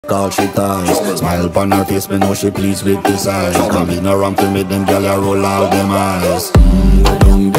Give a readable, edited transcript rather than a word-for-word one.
all she ties. Smile upon her face, me know she pleased with this eyes. Come in around to make them gyal a roll out them eyes. Go down